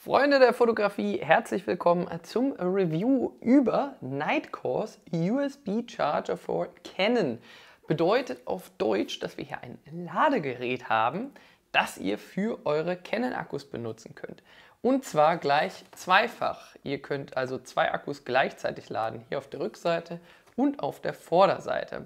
Freunde der Fotografie, herzlich willkommen zum Review über Nightcourse USB Charger for Canon. Bedeutet auf Deutsch, dass wir hier ein Ladegerät haben, das ihr für eure Canon-Akkus benutzen könnt. Und zwar gleich zweifach. Ihr könnt also zwei Akkus gleichzeitig laden, hier auf der Rückseite und auf der Vorderseite.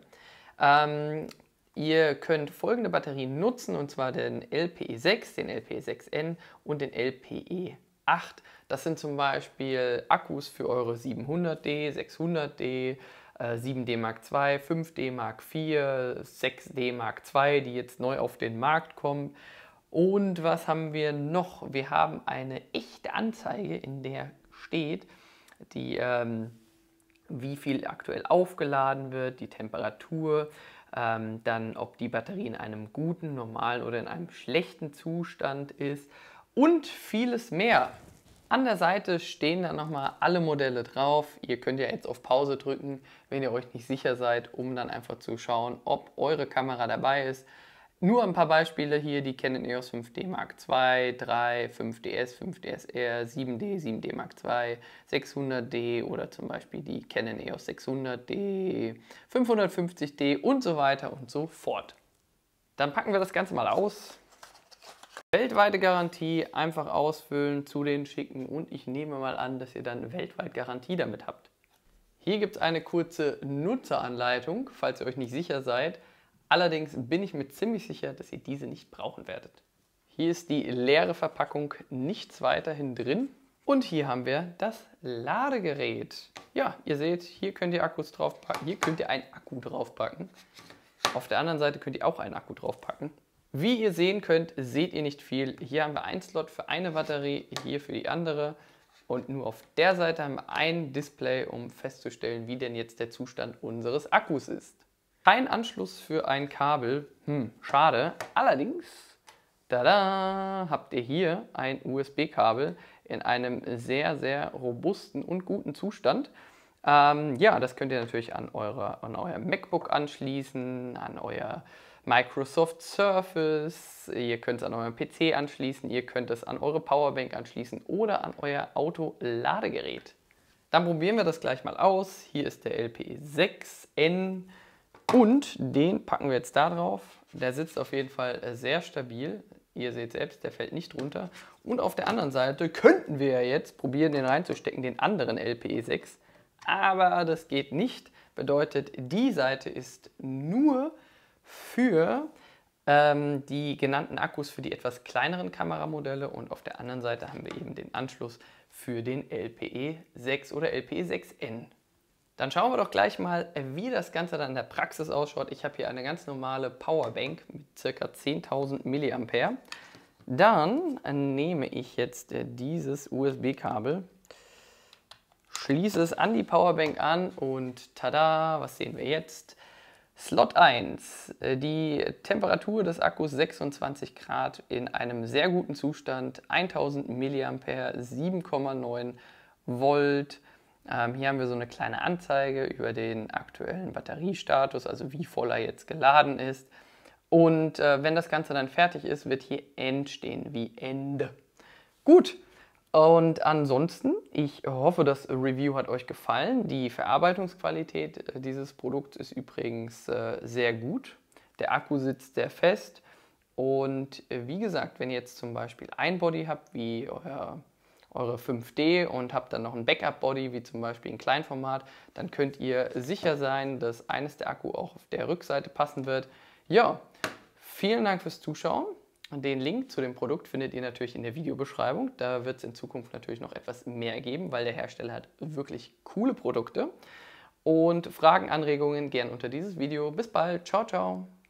Ihr könnt folgende Batterien nutzen, und zwar den LPE6, den LPE6N und den LPE8. Das sind zum Beispiel Akkus für eure 700D, 600D, 7D Mark II, 5D Mark IV, 6D Mark II, die jetzt neu auf den Markt kommen. Und was haben wir noch? Wir haben eine echte Anzeige, in der steht, wie viel aktuell aufgeladen wird, die Temperatur, dann ob die Batterie in einem guten, normalen oder in einem schlechten Zustand ist und vieles mehr. An der Seite stehen dann nochmal alle Modelle drauf. Ihr könnt ja jetzt auf Pause drücken, wenn ihr euch nicht sicher seid, um dann einfach zu schauen, ob eure Kamera dabei ist. Nur ein paar Beispiele hier, die Canon EOS 5D Mark II, 3, 5DS, 5DSR, 7D, 7D Mark II, 600D oder zum Beispiel die Canon EOS 600D, 550D und so weiter und so fort. Dann packen wir das Ganze mal aus. Weltweite Garantie einfach ausfüllen, zu denen schicken und ich nehme mal an, dass ihr dann weltweit Garantie damit habt. Hier gibt es eine kurze Nutzeranleitung, falls ihr euch nicht sicher seid. Allerdings bin ich mir ziemlich sicher, dass ihr diese nicht brauchen werdet. Hier ist die leere Verpackung, nichts weiterhin drin. Und hier haben wir das Ladegerät. Ja, ihr seht, hier könnt ihr Akkus draufpacken, hier könnt ihr einen Akku draufpacken. Auf der anderen Seite könnt ihr auch einen Akku draufpacken. Wie ihr sehen könnt, seht ihr nicht viel. Hier haben wir einen Slot für eine Batterie, hier für die andere. Und nur auf der Seite haben wir ein Display, um festzustellen, wie denn jetzt der Zustand unseres Akkus ist. Kein Anschluss für ein Kabel, schade. Allerdings, tada, habt ihr hier ein USB-Kabel in einem sehr, sehr robusten und guten Zustand. Ja, das könnt ihr natürlich an euer MacBook anschließen, an euer Microsoft Surface, ihr könnt es an euren PC anschließen, ihr könnt es an eure Powerbank anschließen oder an euer Autoladegerät. Dann probieren wir das gleich mal aus. Hier ist der LPE6N. Und den packen wir jetzt da drauf. Der sitzt auf jeden Fall sehr stabil. Ihr seht selbst, der fällt nicht runter. Und auf der anderen Seite könnten wir jetzt probieren, den reinzustecken, den anderen LPE6. Aber das geht nicht. Bedeutet, die Seite ist nur für die genannten Akkus für die etwas kleineren Kameramodelle. Und auf der anderen Seite haben wir eben den Anschluss für den LPE6 oder LPE6N. Dann schauen wir doch gleich mal, wie das Ganze dann in der Praxis ausschaut. Ich habe hier eine ganz normale Powerbank mit ca. 10.000 mAh. Dann nehme ich jetzt dieses USB-Kabel, schließe es an die Powerbank an und tada, was sehen wir jetzt? Slot 1, die Temperatur des Akkus 26 Grad in einem sehr guten Zustand, 1000 mAh, 7,9 Volt. Hier haben wir so eine kleine Anzeige über den aktuellen Batteriestatus, also wie voll er jetzt geladen ist. Und wenn das Ganze dann fertig ist, wird hier End stehen, wie Ende. Gut, und ansonsten, ich hoffe, das Review hat euch gefallen. Die Verarbeitungsqualität dieses Produkts ist übrigens sehr gut. Der Akku sitzt sehr fest. Und wie gesagt, wenn ihr jetzt zum Beispiel ein Body habt, wie eure 5D und habt dann noch ein Backup-Body, wie zum Beispiel ein Kleinformat, dann könnt ihr sicher sein, dass eines der Akku auch auf der Rückseite passen wird. Ja, vielen Dank fürs Zuschauen. Den Link zu dem Produkt findet ihr natürlich in der Videobeschreibung. Da wird es in Zukunft natürlich noch etwas mehr geben, weil der Hersteller hat wirklich coole Produkte. Und Fragen, Anregungen gern unter dieses Video. Bis bald. Ciao, ciao.